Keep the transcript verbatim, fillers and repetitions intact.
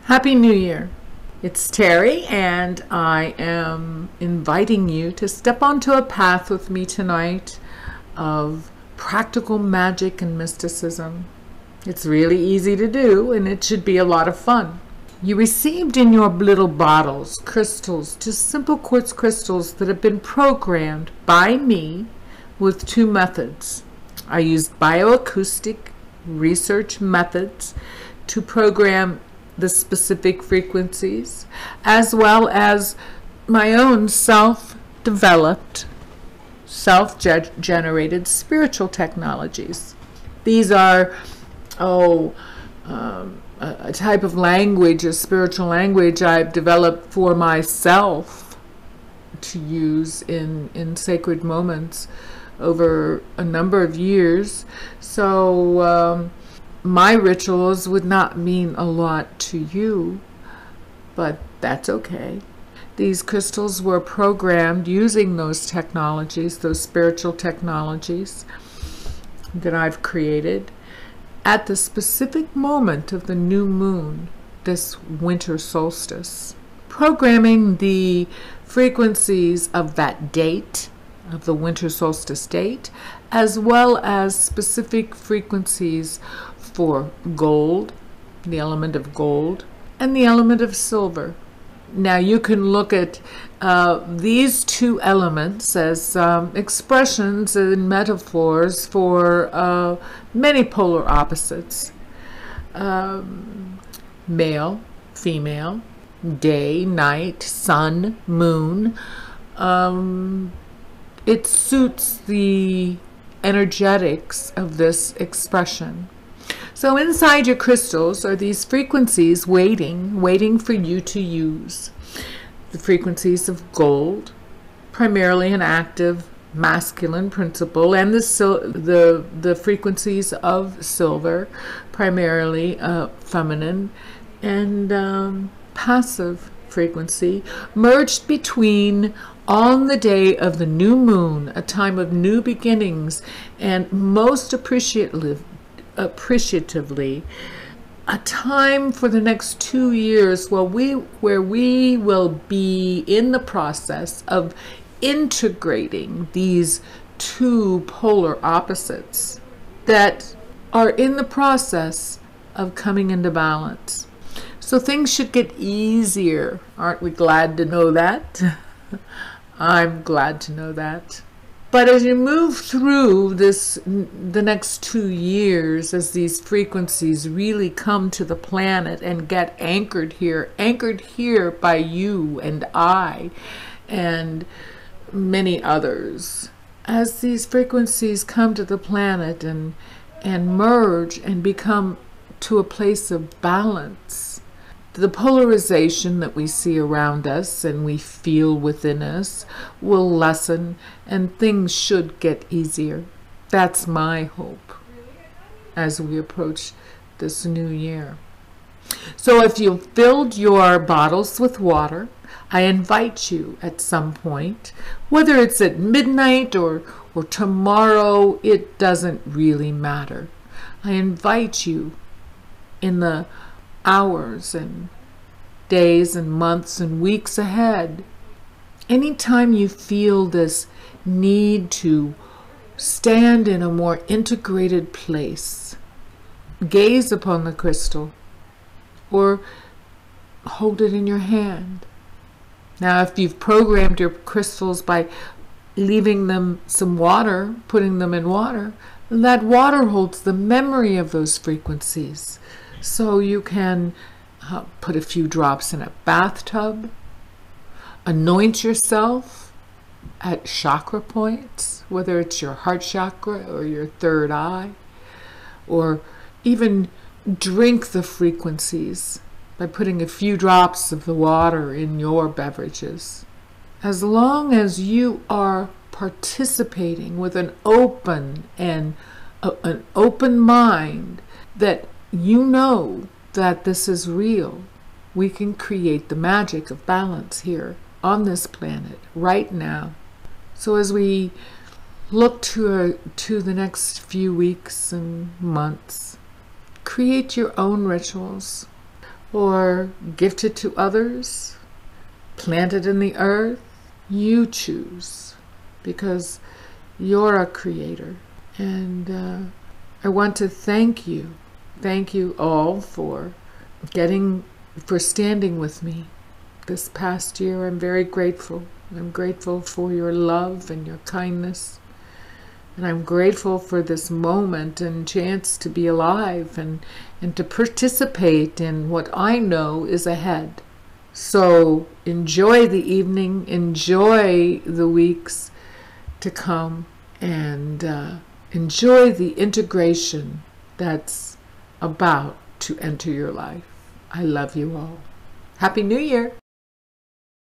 Happy New Year! It's Terry, and I am inviting you to step onto a path with me tonight of practical magic and mysticism. It's really easy to do, and it should be a lot of fun. You received in your little bottles crystals, just simple quartz crystals that have been programmed by me with two methods. I used bioacoustic research methods to program the specific frequencies, as well as my own self-developed, self-generated spiritual technologies. These are, oh, um, a, a type of language, a spiritual language I've developed for myself to use in, in sacred moments over a number of years. So, um, my rituals would not mean a lot to you, but that's okay. These crystals were programmed using those technologies, those spiritual technologies that I've created at the specific moment of the new moon, this winter solstice, programming the frequencies of that date, of the winter solstice date, as well as specific frequencies for gold, the element of gold, and the element of silver. Now you can look at uh, these two elements as um, expressions and metaphors for uh, many polar opposites. Um, male, female, day, night, sun, moon. Um, it suits the energetics of this expression. So inside your crystals are these frequencies waiting, waiting for you to use. The frequencies of gold, primarily an active masculine principle, and the the the frequencies of silver, primarily uh, feminine and um, passive frequency, merged between on the day of the new moon, a time of new beginnings, and most appreciative. appreciatively, a time for the next two years where we, where we will be in the process of integrating these two polar opposites that are in the process of coming into balance. So things should get easier. Aren't we glad to know that? I'm glad to know that. But as you move through this, the next two years, as these frequencies really come to the planet and get anchored here, anchored here by you and I and many others, as these frequencies come to the planet and, and merge and become to a place of balance, the polarization that we see around us and we feel within us will lessen, and things should get easier. That's my hope as we approach this new year. So if you've filled your bottles with water, I invite you at some point, whether it's at midnight or, or tomorrow, it doesn't really matter. I invite you in the hours and days and months and weeks ahead. Anytime you feel this need to stand in a more integrated place, gaze upon the crystal or hold it in your hand. Now, if you've programmed your crystals by leaving them some water, putting them in water, that water holds the memory of those frequencies. So you can uh, put a few drops in a bathtub, anoint yourself at chakra points, whether it's your heart chakra or your third eye, or even drink the frequencies by putting a few drops of the water in your beverages. As long as you are participating with an open and uh, an open mind that you know that this is real, we can create the magic of balance here on this planet right now. So as we look to, uh, to the next few weeks and months, create your own rituals. or gifted to others, planted in the earth. You choose, because you're a creator. And uh, I want to thank you. Thank you all for getting, for standing with me this past year. I'm very grateful. I'm grateful for your love and your kindness. And I'm grateful for this moment and chance to be alive and, and to participate in what I know is ahead. So enjoy the evening, enjoy the weeks to come, and uh, enjoy the integration that's about to enter your life. I love you all. Happy New Year!